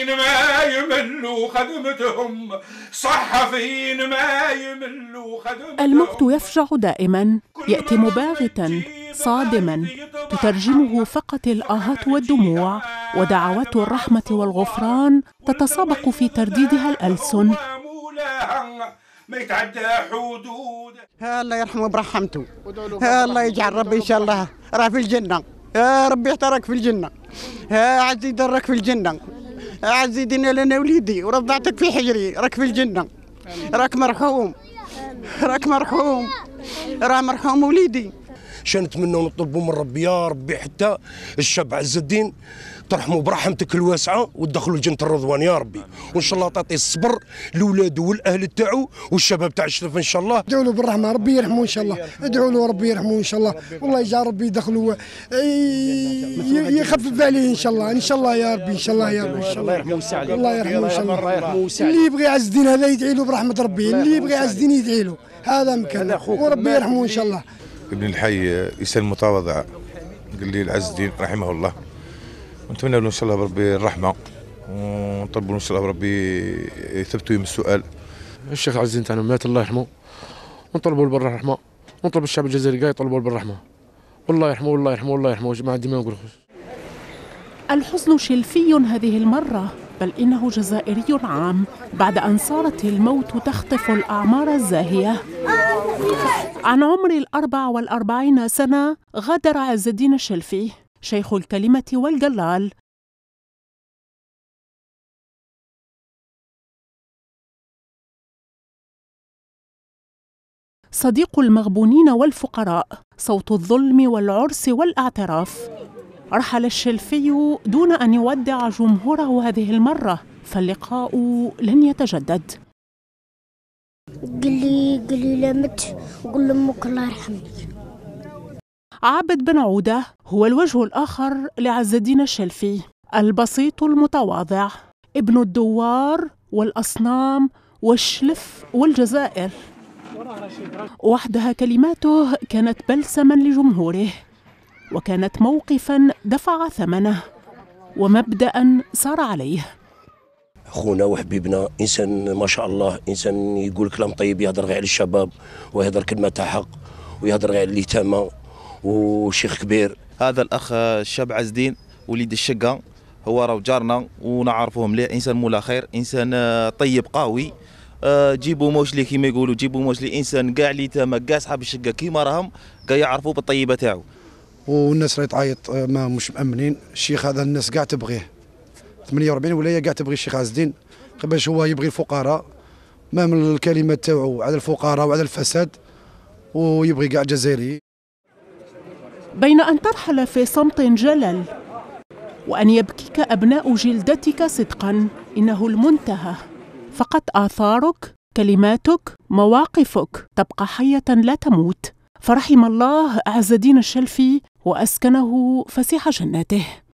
ما يملوا خدمتهم، صحفيين ما يملوا خدمتهم. الموت يفجع دائما، يأتي مباغتا صادما، تترجمه فقط الآهات والدموع، ودعوات الرحمة والغفران تتسابق في ترديدها الألسن. ما يتعدى حدود. الله يرحمه برحمته، الله يجعل ربي إن شاء الله راه في الجنة، يا ربي يحترك في الجنة، يا عزيز درك في الجنة، يا عزيز دينا لنا وليدي ورضعتك في حجري، راك في الجنة، راك مرحوم، راك مرحوم، راه مرحوم وليدي. شنو نتمنوا ونطلبوا من ربي يا ربي حتى الشاب عز الدين ترحموا برحمتك الواسعه وتدخلوا لجنه الرضوان يا ربي، وان شاء الله تعطي الصبر لاولاده والاهل تاعو والشباب تاع الشرف ان شاء الله. ادعوا له بالرحمه ربي يرحمه ان شاء الله، ادعوا له ربي يرحمه ان شاء الله، والله يجعل ربي يدخلوا يخفف عليه ان شاء الله، ان شاء الله يا ربي، ان شاء الله يا ربي، ان شاء الله الله يرحمه ويوسع عليه، الله يرحمه ان شاء الله. اللي يبغي يعز الدين هذا يدعي له برحمه ربي، اللي يبغي يعز الدين يدعي له، هذا مكان وربي يرحمه ان شاء الله. ابن الحي انسان متواضع، قال لي العز الدين رحمه الله، ونتمنى له ان شاء الله بربي الرحمه، ونطلب له ان شاء الله بربي يثبتوا يوم السؤال. الشيخ عز الدين تاعنا مات الله يرحمه، ونطلبوا له بالرحمه، ونطلب الشعب الجزائري كاع يطلبوا له بالرحمه، والله يرحمه والله يرحمه والله يرحمه جماعه ديما نقول. الحزن شلفي هذه المرة، بل إنه جزائري عام، بعد أن صارت الموت تخطف الأعمار الزاهية. عن عمر 44 سنة غادر عز الدين الشلفي، شيخ الكلمة والجلال، صديق المغبونين والفقراء، صوت الظلم والعرس والاعتراف. رحل الشلفي دون أن يودع جمهوره هذه المرة، فاللقاء لن يتجدد. قل لي لا مت، وقل لأمك الله يرحمك. عابد بن عودة هو الوجه الآخر لعز الدين الشلفي، البسيط المتواضع، ابن الدوار والأصنام والشلف والجزائر. وحدها كلماته كانت بلسما لجمهوره، وكانت موقفا دفع ثمنه، ومبدأ سار عليه. اخونا وحبيبنا، انسان ما شاء الله، انسان يقول كلام طيب، يهضر غير على الشباب ويهضر كلمه تاع حق، ويهضر غير على اليتامى، وشيخ كبير. هذا الاخ الشاب عز الدين وليد الشقه، هو راه جارنا ونعرفوه مليح، انسان مولا خير، انسان طيب قوي، جيبوا موشلي كيما يقولوا، جيبوا موشلي، انسان كاع اليتامى كاع صحاب الشقه كيما راهم كاع يعرفوا بالطيبه تاعو. والناس راهي تعيط، ما مش مامنين الشيخ هذا، الناس كاع تبغيه، 48 ولايه كاع تبغي الشيخ عز الدين، باش هو يبغي الفقراء، ما من الكلمات تاعو على الفقراء وعلى الفساد، ويبغي كاع الجزائري. بين أن ترحل في صمت جلل وأن يبكيك أبناء جلدتك صدقا، إنه المنتهى، فقط آثارك، كلماتك، مواقفك تبقى حية لا تموت. فرحم الله عز الدين الشلفي وأسكنه فسيح جناته.